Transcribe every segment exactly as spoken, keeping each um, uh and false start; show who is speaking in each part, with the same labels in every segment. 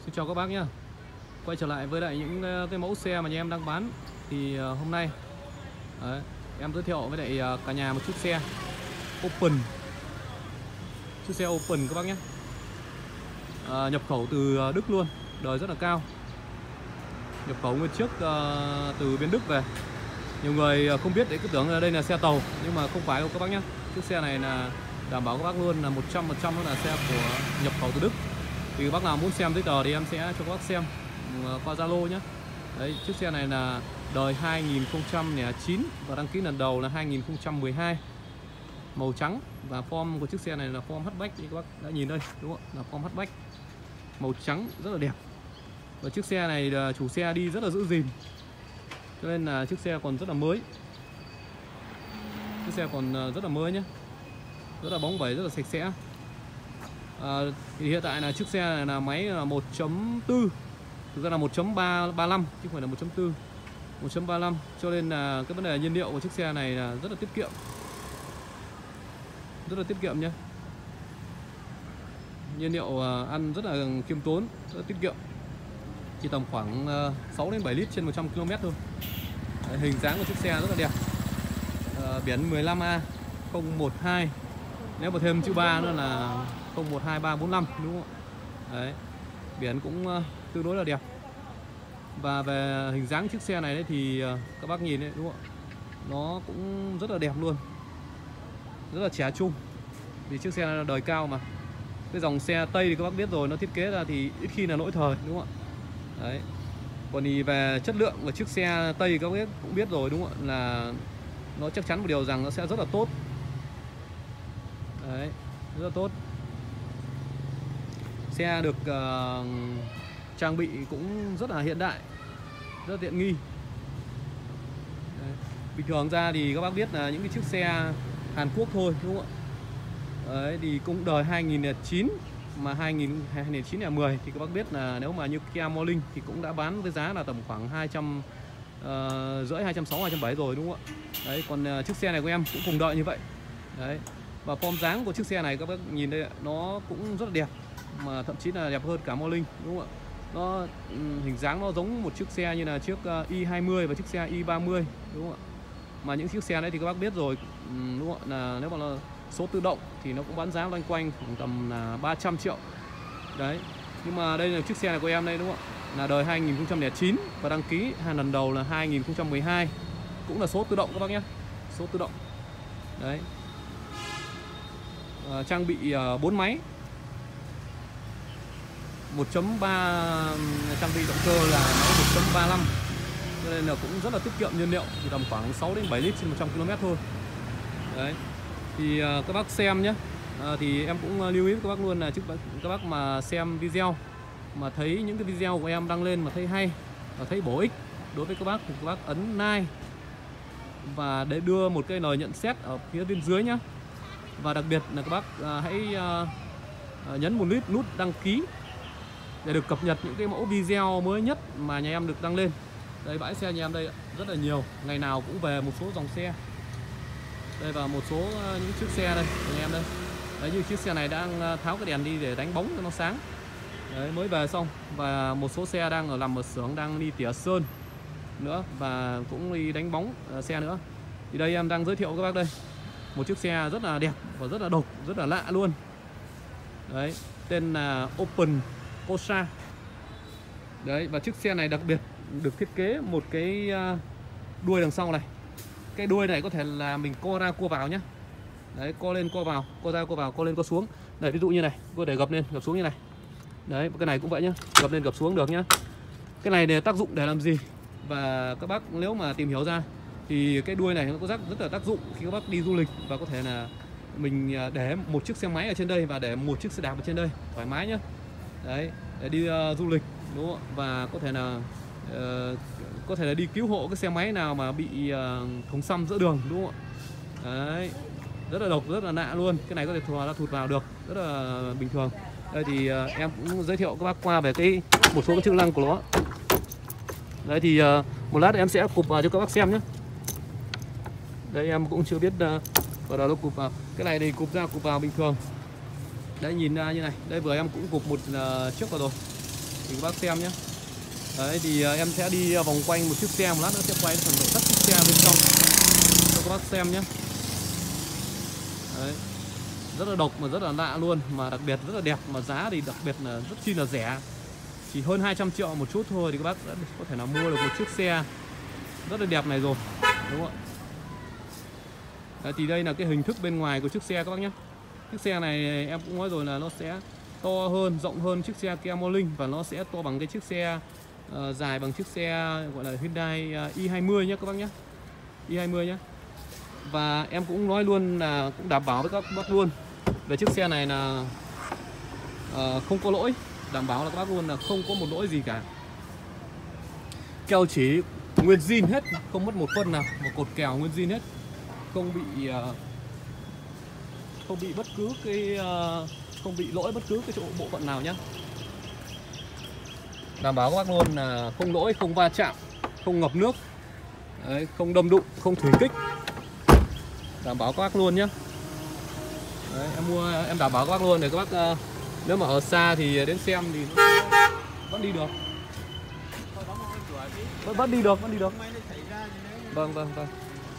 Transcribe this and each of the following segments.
Speaker 1: Xin chào các bác nhé. Quay trở lại với lại những cái mẫu xe mà nhà em đang bán. Thì hôm nay đấy, em giới thiệu với lại cả nhà một chiếc xe Open. Chiếc xe Open các bác nhé. à, Nhập khẩu từ Đức luôn, đời rất là cao. Nhập khẩu nguyên chiếc uh, từ bên Đức về. Nhiều người không biết để cứ tưởng là đây là xe tàu, nhưng mà không phải đâu các bác nhé. Chiếc xe này là đảm bảo các bác luôn là một trăm phần trăm là xe của nhập khẩu từ Đức. Thì các bác nào muốn xem giấy tờ thì em sẽ cho các bác xem qua Zalo nhé. Đấy, chiếc xe này là đời hai nghìn không trăm lẻ chín và đăng ký lần đầu là hai nghìn không trăm mười hai. Màu trắng và form của chiếc xe này là form hatchback như các bác đã nhìn đây, đúng không? Là form hatchback. Màu trắng rất là đẹp. Và chiếc xe này là chủ xe đi rất là giữ gìn. Cho nên là chiếc xe còn rất là mới. Chiếc xe còn rất là mới nhé. Rất là bóng bẩy, rất là sạch sẽ. À, thì hiện tại là chiếc xe này là máy là một chấm bốn, thực ra là một chấm ba ba lăm chứ không phải là một chấm bốn, một chấm ba lăm, cho nên là cái vấn đề nhiên liệu của chiếc xe này là rất là tiết kiệm, rất là tiết kiệm nhé. Nhiên liệu ăn rất là khiêm tốn, rất là tiết kiệm, chỉ tầm khoảng sáu đến bảy lít trên một trăm ki lô mét thôi. Đấy, hình dáng của chiếc xe rất là đẹp. À, biển mười lăm A không một hai, nếu mà thêm chữ ba nữa là không một hai ba bốn năm, đúng không? Đấy, biển cũng uh, tương đối là đẹp. Và về hình dáng chiếc xe này đấy thì uh, các bác nhìn đấy, đúng không? Nó cũng rất là đẹp luôn, rất là trẻ trung. Vì chiếc xe này là đời cao mà. Cái dòng xe Tây thì các bác biết rồi, nó thiết kế ra thì ít khi là lỗi thời, đúng không ạ? Đấy. Còn thì về chất lượng của chiếc xe Tây các bác cũng biết rồi, đúng không ạ? Là nó chắc chắn một điều rằng nó sẽ rất là tốt. Đấy, rất là tốt. Xe được uh, trang bị cũng rất là hiện đại, rất là tiện nghi. Đấy. Bình thường ra thì các bác biết là những cái chiếc xe Hàn Quốc thôi, đúng không ạ? Đấy, thì cũng đời hai nghìn không trăm lẻ chín, mà hai nghìn không trăm lẻ chín lẻ mười thì các bác biết là nếu mà như Kia Morning thì cũng đã bán với giá là tầm khoảng hai trăm rưỡi, hai trăm sáu mươi, hai trăm bảy mươi rồi, đúng không ạ? Đấy, còn uh, chiếc xe này của em cũng cùng đợi như vậy. Đấy. Và form dáng của chiếc xe này các bác nhìn đây, nó cũng rất là đẹp, mà thậm chí là đẹp hơn cả Morning, đúng không ạ? Nó hình dáng nó giống một chiếc xe như là chiếc i hai mươi và chiếc xe i ba mươi, đúng không ạ? Mà những chiếc xe đấy thì các bác biết rồi, đúng không ạ? Là nếu mà là số tự động thì nó cũng bán giá loanh quanh khoảng tầm là ba trăm triệu. Đấy. Nhưng mà đây là chiếc xe này của em đây, đúng không ạ? Là đời hai nghìn không trăm lẻ chín và đăng ký hàng lần đầu là hai nghìn không trăm mười hai. Cũng là số tự động các bác nhé. Số tự động. Đấy. À, trang bị uh, bốn máy, một chấm ba, trang bị động cơ là máy một chấm ba lăm, cho nên là cũng rất là tiết kiệm nhiên liệu, thì tầm khoảng sáu đến bảy lít trên một trăm ki lô mét thôi. Đấy. Thì uh, các bác xem nhé. Uh, thì em cũng uh, lưu ý với các bác luôn là trước các bác mà xem video mà thấy những cái video của em đăng lên mà thấy hay và thấy bổ ích đối với các bác thì các bác ấn like và để đưa một cái lời nhận xét ở phía bên dưới nhé. Và đặc biệt là các bác uh, hãy uh, nhấn một nút nút đăng ký để được cập nhật những cái mẫu video mới nhất mà nhà em được đăng lên. Đây, bãi xe nhà em đây rất là nhiều, ngày nào cũng về một số dòng xe. Đây, và một số uh, những chiếc xe đây của nhà em đây. Đấy, như chiếc xe này đang tháo cái đèn đi để đánh bóng cho nó sáng. Đấy, mới về xong. Và một số xe đang ở nằm ở xưởng đang đi tỉa sơn nữa và cũng đi đánh bóng uh, xe nữa. Thì đây em đang giới thiệu các bác đây một chiếc xe rất là đẹp và rất là độc, rất là lạ luôn. Đấy, tên là Open Corsa. Đấy, và chiếc xe này đặc biệt được thiết kế một cái đuôi đằng sau này. Cái đuôi này có thể là mình co ra co vào nhé. Đấy, co lên co vào, co ra co vào, co lên co xuống. Đây, ví dụ như này, có thể gập lên gập xuống như này. Đấy, cái này cũng vậy nhá, gập lên gập xuống được nhá. Cái này để tác dụng để làm gì? Và các bác nếu mà tìm hiểu ra thì cái đuôi này nó có rất rất là tác dụng khi các bác đi du lịch, và có thể là mình để một chiếc xe máy ở trên đây và để một chiếc xe đạp ở trên đây thoải mái nhá. Đấy, để đi uh, du lịch, đúng không? Và có thể là uh, có thể là đi cứu hộ cái xe máy nào mà bị uh, thùng xăm giữa đường, đúng không ạ? Đấy, rất là độc, rất là lạ luôn. Cái này có thể thò ra thụt vào được, rất là bình thường. Đây thì uh, em cũng giới thiệu các bác qua về cái một số cái chức năng của nó. Đấy thì uh, một lát em sẽ cụp vào cho các bác xem nhé. Đây em cũng chưa biết uh, vào đó nó cụp vào. Cái này thì cụp ra cụp vào bình thường. Đấy, nhìn ra như này. Đây vừa em cũng cụp một uh, chiếc vào rồi. thì các bác xem nhé. Đấy thì uh, em sẽ đi vòng quanh một chiếc xe, một lát nữa sẽ quay phần nội thất chiếc xe bên trong cho các bác xem nhé. Đấy, rất là độc mà rất là lạ luôn, mà đặc biệt rất là đẹp, mà giá thì đặc biệt là rất chi là rẻ, chỉ hơn hai trăm triệu một chút thôi thì các bác đã có thể là mua được một chiếc xe rất là đẹp này rồi, đúng không ạ? Đấy, thì đây là cái hình thức bên ngoài của chiếc xe các bác nhé. Chiếc xe này em cũng nói rồi là nó sẽ to hơn, rộng hơn chiếc xe Kia Morning, và nó sẽ to bằng cái chiếc xe uh, dài bằng chiếc xe gọi là Hyundai uh, i hai mươi nhé các bác nhé, i hai mươi nhé. Và em cũng nói luôn là cũng đảm bảo với các bác luôn về chiếc xe này là uh, không có lỗi, đảm bảo là các bác luôn là không có một lỗi gì cả. Keo chỉ nguyên zin hết, không mất một phân nào, một cột kèo nguyên zin hết, không bị uh, không bị bất cứ cái uh, không bị lỗi bất cứ cái chỗ bộ phận nào nhé. Đảm bảo các bác luôn là không lỗi, không va chạm, không ngập nước. Đấy, không đâm đụng, không thủy kích, đảm bảo các bác luôn nhé. Đấy, em mua em đảm bảo các bác luôn để các bác uh, nếu mà ở xa thì đến xem thì nó vẫn đi được, vẫn, vẫn đi được, vẫn đi được. Vâng vâng vâng.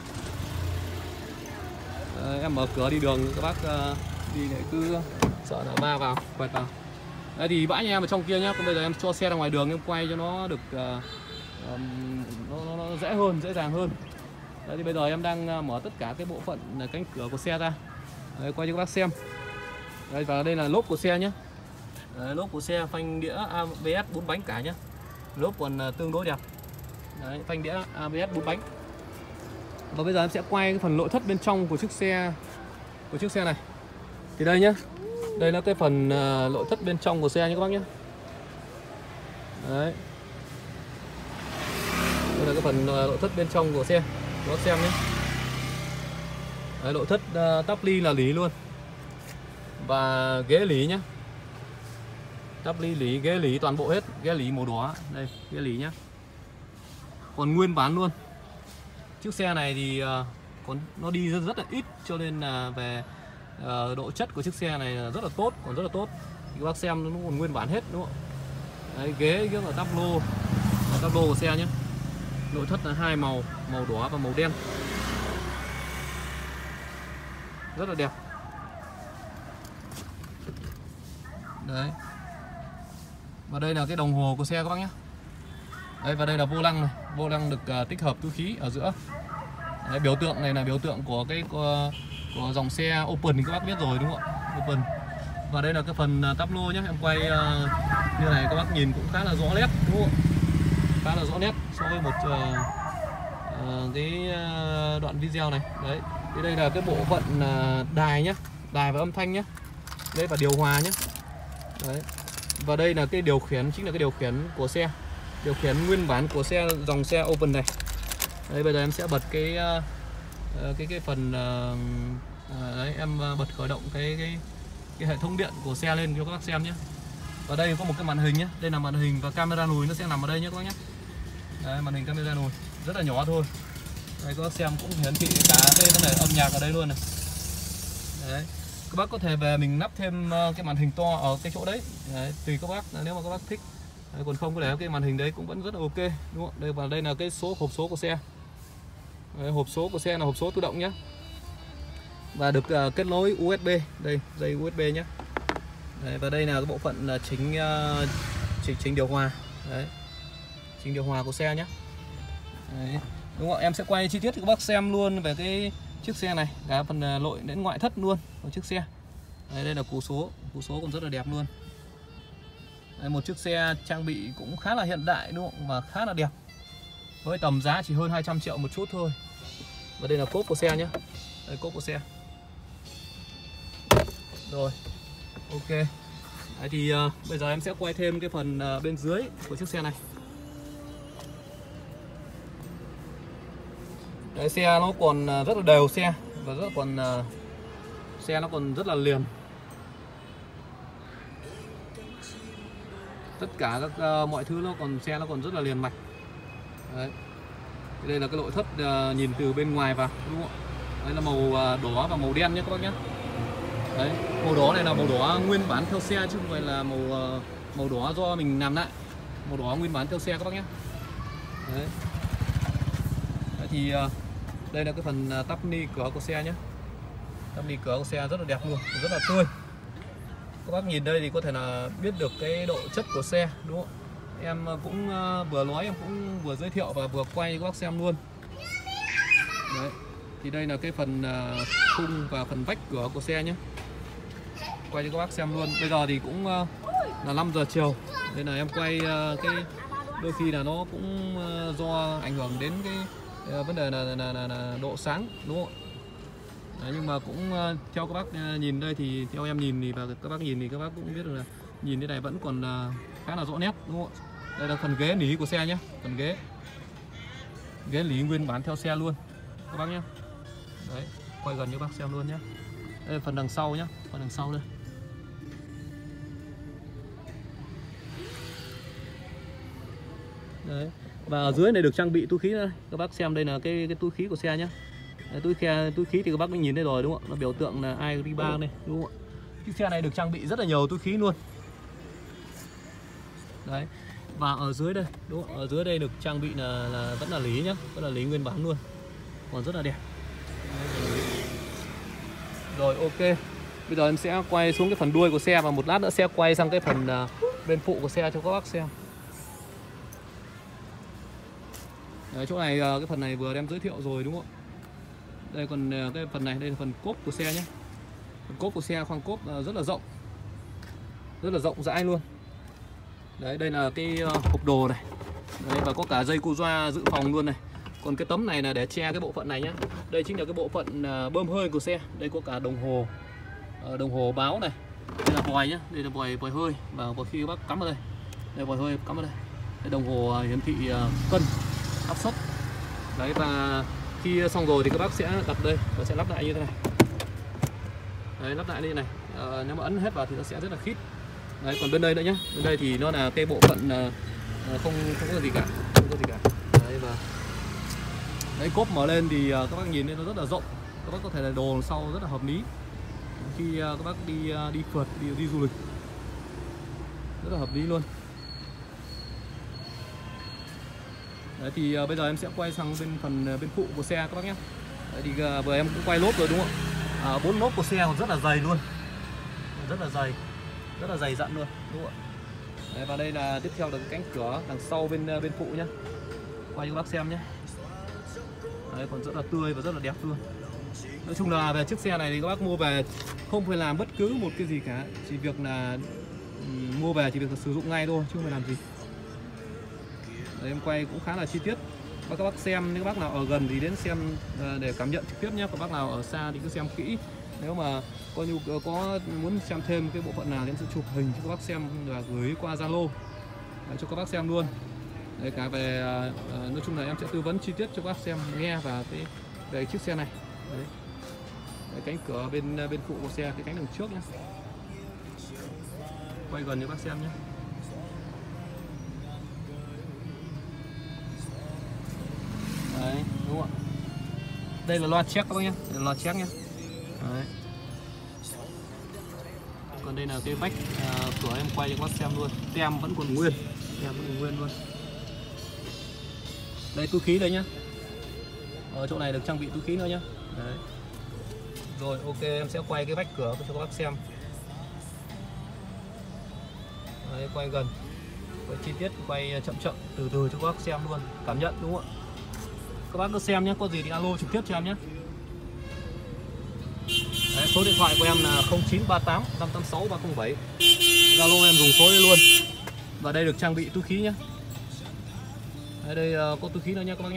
Speaker 1: Đấy, em mở cửa đi đường các bác uh, đi để cứ sợ là va vào, quẹt vào. Đấy thì bãi nhà em ở trong kia nhá, còn bây giờ em cho xe ra ngoài đường em quay cho nó được uh, um, nó, nó, nó dễ hơn, dễ dàng hơn. Đấy thì bây giờ em đang mở tất cả cái bộ phận là cánh cửa của xe ra. Đấy, quay cho các bác xem. Đây, và đây là lốp của xe nhé. Đấy, lốp của xe phanh đĩa a bê ét bốn bánh cả nhé. Lốp còn tương đối đẹp. Đấy, phanh đĩa a bê ét bốn bánh. Và bây giờ em sẽ quay cái phần nội thất bên trong của chiếc xe của chiếc xe này. Thì đây nhá. Đây là cái phần uh, nội thất bên trong của xe nhé các bác nhé. Đấy. Đây là cái phần uh, nội thất bên trong của xe. Các bác xem nhé. Đấy, nội thất uh, tắp ly là lý luôn. Và ghế lý nhá. Tắp ly lý, ghế lý toàn bộ hết, ghế lý màu đỏ. Đây, ghế lý nhá. Còn nguyên bản luôn. Chiếc xe này thì uh, còn nó đi rất, rất là ít, cho nên là về uh, độ chất của chiếc xe này rất là tốt, còn rất là tốt. Các bác xem nó còn nguyên bản hết đúng không? Đấy, ghế ghế là tắp lô, tắp lô của xe nhé. Nội thất là hai màu, màu đỏ và màu đen, rất là đẹp. Đấy. Và đây là cái đồng hồ của xe các bác nhé. Đây, và đây là vô lăng này, vô lăng được uh, tích hợp túi khí ở giữa. Đấy, biểu tượng này là biểu tượng của cái của, của dòng xe Open thì các bác biết rồi đúng không ạ? Open. Và đây là cái phần uh, tắp lô nhé, em quay uh, như này các bác nhìn cũng khá là rõ nét đúng không? Khá là rõ nét so với một uh, uh, cái uh, đoạn video này. Đấy, thì đây là cái bộ phận uh, đài nhé, đài và âm thanh nhé. Đây và điều hòa nhé. Đấy. Và đây là cái điều khiển, chính là cái điều khiển của xe, điều khiển nguyên bản của xe dòng xe Open này. Đây, bây giờ em sẽ bật cái uh, cái cái phần uh, uh, đấy, em bật khởi động cái, cái cái hệ thống điện của xe lên cho các bác xem nhé. Và đây có một cái màn hình nhé, đây là màn hình và camera lùi nó sẽ nằm ở đây nhé các bác nhé. Đấy, màn hình camera lùi rất là nhỏ thôi. Đây các bác xem cũng hiển thị cả cái vấn đề âm nhạc ở đây luôn này. Đấy. Các bác có thể về mình lắp thêm cái màn hình to ở cái chỗ đấy. Đấy, tùy các bác nếu mà các bác thích. Đấy, còn không có để cái màn hình đấy cũng vẫn rất là ok đúng không? Đây, và đây là cái số hộp số của xe. Đấy, hộp số của xe là hộp số tự động nhé. Và được uh, kết nối u ét bê, đây dây u ét bê nhé. Đấy, và đây là cái bộ phận là chính uh, chỉnh chỉnh điều hòa. Đấy. Chỉnh điều hòa của xe nhé. Đấy. Đúng không? Em sẽ quay chi tiết cho các bác xem luôn về cái chiếc xe này, cả phần nội đến ngoại thất luôn của chiếc xe. Đấy, đây là cú số, cú số cũng rất là đẹp luôn. Đây, một chiếc xe trang bị cũng khá là hiện đại đúng không? Và khá là đẹp. Với tầm giá chỉ hơn hai trăm triệu một chút thôi. Và đây là cốp của xe nhé. Đây cốp của xe. Rồi. Ok. Đấy thì uh, bây giờ em sẽ quay thêm cái phần uh, bên dưới của chiếc xe này. Đấy, xe nó còn rất là đều xe và rất còn uh, xe nó còn rất là liền. Tất cả các uh, mọi thứ nó còn xe nó còn rất là liền mạch. Đấy. Đây là cái nội thất uh, nhìn từ bên ngoài vào đúng không? Đây là màu uh, đỏ và màu đen nhé các bác nhé. Đấy, màu đỏ này là màu đỏ nguyên bản theo xe chứ không phải là màu uh, màu đỏ do mình làm lại. màu đỏ nguyên bản theo xe các bác nhé. Đấy. Đấy thì uh, đây là cái phần uh, tắp ni cửa của xe nhé. Tắp ni cửa của xe rất là đẹp luôn, rất là tươi. Các bác nhìn đây thì có thể là biết được cái độ chất của xe, đúng không? Em cũng uh, vừa nói em cũng vừa giới thiệu và vừa quay cho các bác xem luôn. Đấy. Thì đây là cái phần uh, khung và phần vách cửa của xe nhé. Quay cho các bác xem luôn. Bây giờ thì cũng uh, là năm giờ chiều. Nên là em quay uh, cái đôi khi là nó cũng uh, do ảnh hưởng đến cái uh, vấn đề là, là, là, là độ sáng, đúng không? Đấy, nhưng mà cũng uh, theo các bác uh, nhìn đây thì theo em nhìn thì và các bác nhìn thì các bác cũng biết được là nhìn thế này vẫn còn uh, khá là rõ nét, đúng không? Đây là phần ghế nỉ của xe nhé, phần ghế ghế nỉ nguyên bản theo xe luôn các bác nhé. Đấy, quay gần cho bác xem luôn nhé. Đây là phần đằng sau nhé, phần đằng sau đây. Đấy. Và ở dưới này được trang bị túi khí đây. Các bác xem đây là cái cái túi khí của xe nhé. Đấy, túi khí túi khí thì các bác cũng nhìn thấy rồi, đúng không? Nó biểu tượng là i rờ ba này, đúng không ạ? Cái xe này được trang bị rất là nhiều túi khí luôn. Đấy. Và ở dưới đây, đúng không? Ở dưới đây được trang bị là, là vẫn là lý nhá, vẫn là lý nguyên bản luôn. Còn rất là đẹp. Rồi, ok. Bây giờ em sẽ quay xuống cái phần đuôi của xe và một lát nữa sẽ quay sang cái phần uh, bên phụ của xe cho các bác xem. Đấy, chỗ này uh, cái phần này vừa em giới thiệu rồi, đúng không? Đây còn uh, cái phần này, đây là phần cốp của xe nhé. Phần cốp của xe, khoang cốp uh, rất là rộng, rất là rộng rãi luôn. Đấy, đây là cái uh, hộp đồ này. Đấy, và có cả dây cu doa dự phòng luôn này. Còn cái tấm này là để che cái bộ phận này nhé. Đây chính là cái bộ phận uh, bơm hơi của xe. Đây có cả đồng hồ, uh, đồng hồ báo này. Đây là vòi nhé, đây là vòi vòi hơi và vòi khi các bác cắm vào đây. Đây vòi hơi cắm vào đây. Đây đồng hồ uh, hiển thị uh, cân, áp suất. Đấy, và khi xong rồi thì các bác sẽ đặt đây và sẽ lắp lại như thế này. Đấy, lắp lại như thế này. Uh, nếu mà ấn hết vào thì nó sẽ rất là khít. Đấy, còn bên đây nữa nhé. Bên đây thì nó là cái bộ phận uh, không không có gì cả, không có gì cả. Đấy, và đấy, cốp mở lên thì uh, các bác nhìn thấy nó rất là rộng. Các bác có thể là đồ sau rất là hợp lý khi uh, các bác đi uh, đi phượt, đi đi du lịch, rất là hợp lý luôn. Đấy, thì uh, bây giờ em sẽ quay sang bên phần uh, bên phụ của xe các bác nhé. Đấy, thì uh, vừa em cũng quay lốp rồi, đúng không ạ? Uh, bốn lốp của xe còn rất là dày luôn, rất là dày, rất là dày dặn luôn, đúng không ạ? Đấy, và đây là tiếp theo là cái cánh cửa đằng sau bên uh, bên phụ nhé. Quay cho các bác xem nhé. Đấy, còn rất là tươi và rất là đẹp luôn. Nói chung là về chiếc xe này thì các bác mua về không phải làm bất cứ một cái gì cả, chỉ việc là um, mua về chỉ việc là sử dụng ngay thôi chứ không phải làm gì. Đấy, em quay cũng khá là chi tiết. Và các bác xem, nếu các bác nào ở gần thì đến xem uh, để cảm nhận trực tiếp nhé. Các bác nào ở xa thì cứ xem kỹ. Nếu mà có nhu có muốn xem thêm cái bộ phận nào thì em sẽ chụp hình cho các bác xem và gửi qua Zalo cho các bác xem luôn. Đấy, cả về uh, nói chung là em sẽ tư vấn chi tiết cho các bác xem nghe và cái về chiếc xe này. Đấy. Đấy, cánh cửa bên bên phụ của xe, cái cánh đằng trước nhé. Quay gần cho các bác xem nhé. Đấy, đúng không ạ? Đây là loa check các bác nhé, đây là loa check nhé. Đấy. Còn đây là cái vách uh, cửa em quay cho các bác xem luôn. Tem vẫn còn nguyên, tem vẫn còn nguyên luôn. Đây túi khí đây nhá. Ở chỗ này được trang bị túi khí nữa nhá. Đấy. Rồi, ok, em sẽ quay cái vách cửa cho các bác xem. Đấy, quay gần, quay chi tiết, quay chậm chậm, từ từ cho các bác xem luôn, cảm nhận, đúng không ạ? Các bác cứ xem nhé, có gì thì alo trực tiếp cho em nhé. Đấy, số điện thoại của em là không chín ba tám năm tám sáu ba không bảy. Zalo em dùng số đây luôn. Và đây được trang bị túi khí nhé. Đấy, đây uh, có túi khí nữa nhé các bác nhé.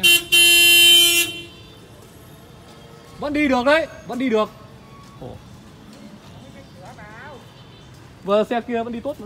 Speaker 1: Vẫn đi được đấy, vẫn đi được. Ồ. Vừa xe kia vẫn đi tốt mà.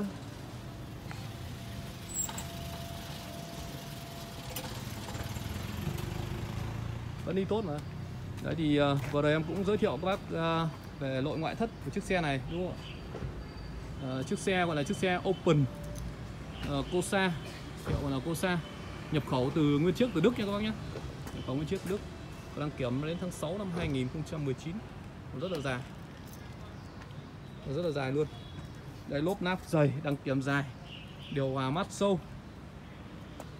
Speaker 1: Vẫn đi tốt mà. Đấy thì uh, vừa rồi em cũng giới thiệu các bác uh, về nội ngoại thất của chiếc xe này, đúng không ạ? Uh, chiếc xe gọi là chiếc xe Open uh, Corsa, gọi là Corsa, nhập khẩu từ nguyên chiếc từ Đức nha các bác nhé. Nhập khẩu nguyên chiếc từ Đức, có đăng kiểm đến tháng sáu năm hai nghìn không trăm mười chín, rất là dài, rất là dài luôn. Đây, lốp náp dày, đăng kiểm dài, điều hòa mát sâu,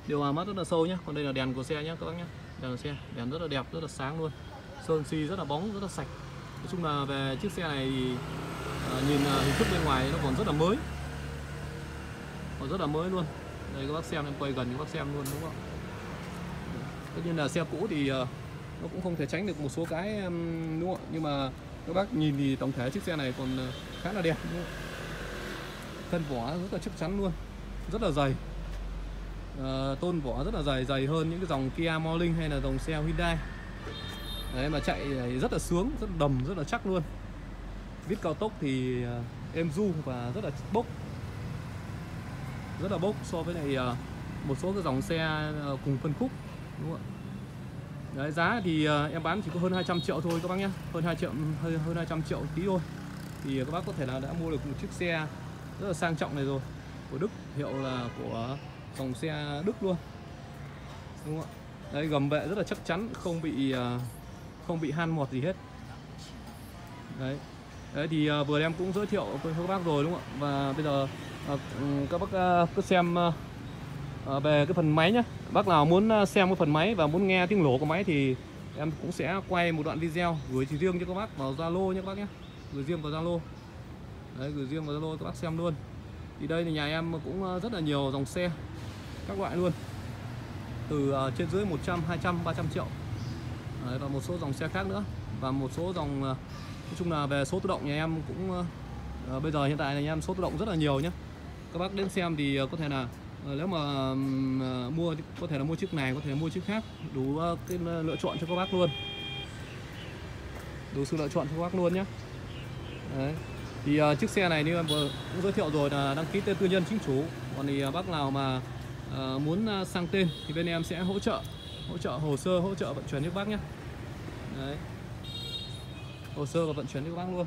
Speaker 1: Điều hòa mắt rất là sâu nhé. Còn đây là đèn của xe nhé các bác nhé. Đèn của xe, đèn rất là đẹp, rất là sáng luôn. Sơn xi rất là bóng, rất là sạch. Nói chung là về chiếc xe này thì à, nhìn à, hình thức bên ngoài nó còn rất là mới, còn rất là mới luôn. Đây các bác xem, em quay gần các bác xem luôn đúng không? Tất nhiên là xe cũ thì uh, nó cũng không thể tránh được một số cái um, đúng không? Nhưng mà các bác nhìn thì tổng thể chiếc xe này còn uh, khá là đẹp đúng không? Thân vỏ rất là chắc chắn luôn, rất là dày. Uh, tôn vỏ rất là dày, dày hơn những cái dòng Kia Morning hay là dòng xe Hyundai. Đấy, mà chạy rất là sướng, rất là đầm, rất là chắc luôn. Vít cao tốc thì uh, êm du và rất là bốc, rất là bốc so với này uh, một số cái dòng xe uh, cùng phân khúc đúng không ạ? Đấy, giá thì uh, em bán chỉ có hơn hai trăm triệu thôi các bác nhé, hơn hai triệu, hơn hơn hai trăm triệu tí thôi. Thì các bác có thể là đã mua được một chiếc xe rất là sang trọng này rồi, của Đức, hiệu là của dòng xe Đức luôn đúng không ạ? Đấy, gầm bệ rất là chắc chắn, không bị uh, không bị han mọt gì hết. Đấy, đấy thì uh, vừa em cũng giới thiệu với các bác rồi đúng không ạ? Và bây giờ uh, các bác uh, cứ xem uh, uh, về cái phần máy nhé. Bác nào muốn xem cái phần máy và muốn nghe tiếng nổ của máy thì em cũng sẽ quay một đoạn video gửi chỉ riêng cho các bác vào Zalo nhé các bác nhé, gửi riêng vào Zalo. Đấy, gửi riêng vào Zalo các bác xem luôn. Thì đây thì nhà em cũng rất là nhiều dòng xe các loại luôn, từ uh, trên dưới một trăm, hai trăm, ba trăm triệu. Đấy, và một số dòng xe khác nữa, và một số dòng uh, nói chung là về số tự động nhà em cũng uh, bây giờ hiện tại là nhà em số tự động rất là nhiều nhé. Các bác đến xem thì uh, có thể là uh, nếu mà uh, mua có thể là mua chiếc này, có thể là mua chiếc khác, đủ uh, cái lựa chọn cho các bác luôn, đủ sự lựa chọn cho các bác luôn nhé. Đấy. Thì uh, chiếc xe này như em vừa cũng giới thiệu rồi là đăng ký tên tư nhân chính chủ. Còn thì uh, bác nào mà uh, muốn uh, sang tên thì bên em sẽ hỗ trợ hỗ trợ hồ sơ, hỗ trợ vận chuyển cho các bác nhé. Đấy, hồ sơ và vận chuyển cho các bác luôn.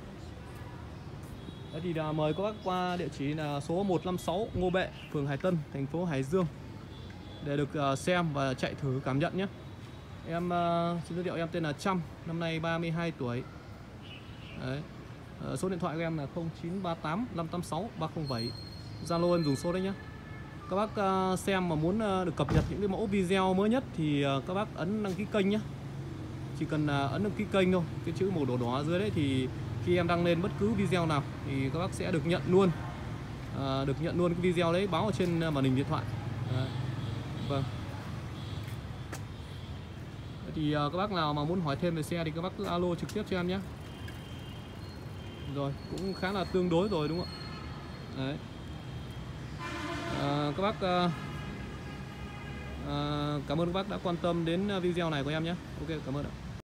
Speaker 1: Đấy thì uh, mời các bác qua địa chỉ là số một năm sáu Ngô Bệ, phường Hải Tân, thành phố Hải Dương để được uh, xem và chạy thử cảm nhận nhé. Em uh, xin giới thiệu em tên là Trâm, năm nay ba mươi hai tuổi. Đấy. Uh, số điện thoại của em là không chín ba tám năm tám sáu ba không bảy. Zalo em dùng số đấy nhé. Các bác uh, xem mà muốn uh, được cập nhật những cái mẫu video mới nhất thì uh, các bác ấn đăng ký kênh nhé. Chỉ cần uh, ấn đăng ký kênh thôi, cái chữ màu đỏ đỏ ở dưới đấy, thì khi em đăng lên bất cứ video nào thì các bác sẽ được nhận luôn uh, được nhận luôn cái video đấy, báo ở trên màn hình điện thoại. Uh, vâng. Thì uh, các bác nào mà muốn hỏi thêm về xe thì các bác cứ alo trực tiếp cho em nhé. Rồi, cũng khá là tương đối rồi đúng không ạ? Đấy. À, các bác à, à, cảm ơn các bác đã quan tâm đến video này của em nhé. Ok, cảm ơn ạ.